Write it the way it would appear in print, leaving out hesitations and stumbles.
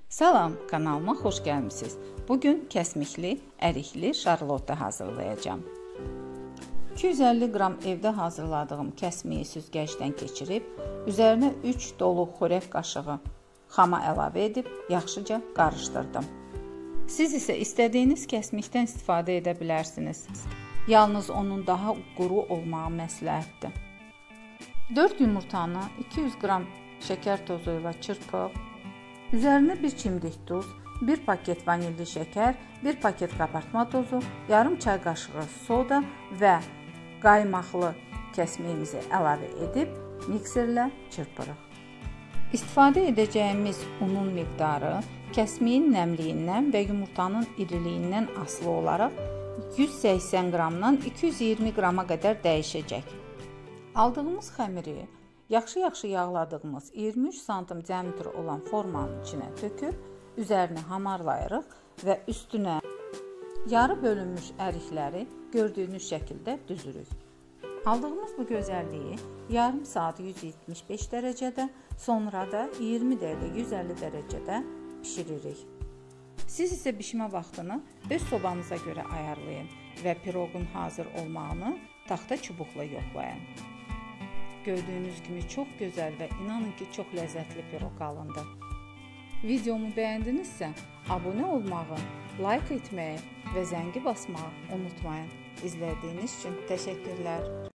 Salam, kanalıma xoş gəlmisiniz. Bugün kəsmikli, ərikli şarlotta hazırlayacağım. 250 qram evdə hazırladığım kəsmiyi süzgəcdən keçirib, üzərinə 3 dolu xörək qaşığı xama əlavə edib, yaxşıca qarışdırdım. Siz isə istədiyiniz kəsmikdən istifadə edə bilərsiniz. Yalnız onun daha quru olmağı məsləhətdir. 4 yumurtanı 200 qram şəkər tozu ilə çırpıb, üzərinə 1 çimdik duz, 1 paket vanilli şəkər, 1 paket qabartma tozu, yarım çay qaşığı soda və qaymaqlı kəsmiyimizi əlavə edib mikserlə çırpırıq. İstifadə edəcəyimiz unun miqdarı kəsmiyin nəmliyindən və yumurtanın iriliyindən asılı olaraq 180 qramdan 220 qrama qədər dəyişəcək. Aldığımız xəmiri yaxşı yağladığımız 23 sm diametri olan formanın içinə töküb, üzərini hamarlayırıq və üstünə yarı bölünmüş ərikləri gördüyünüz şəkildə düzürük. Aldığımız bu gözəlliyi yarım saat 175 dərəcədə, sonra da 20 dəqiqə 150 dərəcədə bişiririk. Siz isə bişmə vaxtını öz sobanıza görə ayarlayın və piroqun hazır olmağını taxta çubuqla yoxlayın. Gördüyünüz kimi çox gözəl və inanın ki, çox ləzzətli piroq alındı. Videomu bəyəndinizsə, abunə olmağı, like etməyi və zəngi basmağı unutmayın. İzlədiyiniz üçün təşəkkürlər.